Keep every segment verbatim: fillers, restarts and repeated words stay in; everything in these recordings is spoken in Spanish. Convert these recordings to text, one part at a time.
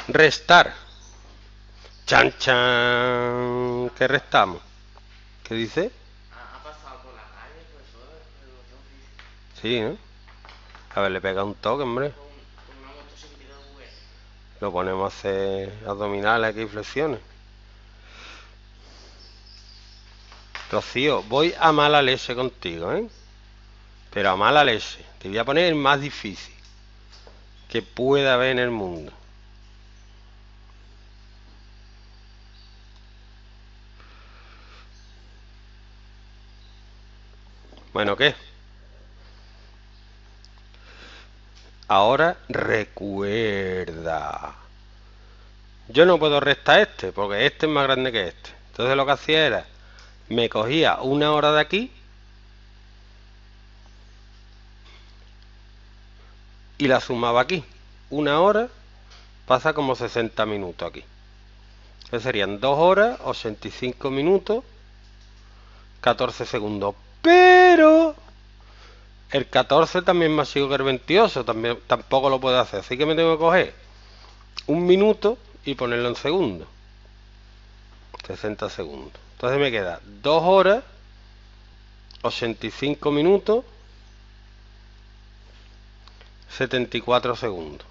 Restar. Chan, chan. ¿Qué restamos? ¿Qué dice? Ha, ha pasado por la calle, profesor, de educación física, Sí, ¿no? A ver, le pega un toque, hombre. con, con una moto sin de juguete. Lo ponemos a hacer abdominales aquí y flexiones. Rocío, voy a mala leche contigo, ¿eh? Pero a mala leche. Te voy a poner el más difícil que pueda haber en el mundo. Bueno, ¿qué? Ahora recuerda. Yo no puedo restar este, porque este es más grande que este. Entonces lo que hacía era, me cogía una hora de aquí y la sumaba aquí. Una hora pasa como sesenta minutos aquí. Entonces serían dos horas, ochenta y cinco minutos, catorce segundos. Pero el catorce también es más chico que el veintiocho, también, tampoco lo puedo hacer. Así que me tengo que coger un minuto y ponerlo en segundos. sesenta segundos. Entonces me queda dos horas, ochenta y cinco minutos, setenta y cuatro segundos.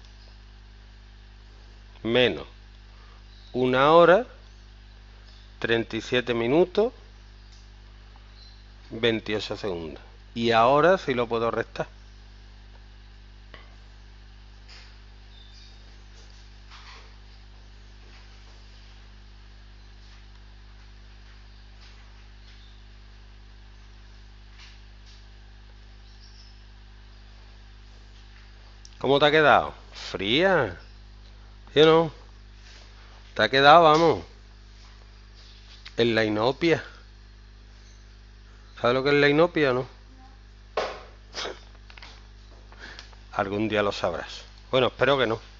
Menos una hora, treinta y siete minutos, veintiocho segundos. Y ahora sí lo puedo restar. ¿Cómo te ha quedado? Fría. ¿Sí o no? Te ha quedado, vamos, en la inopia. ¿Sabes lo que es la inopia o no? Algún día lo sabrás. Bueno, espero que no.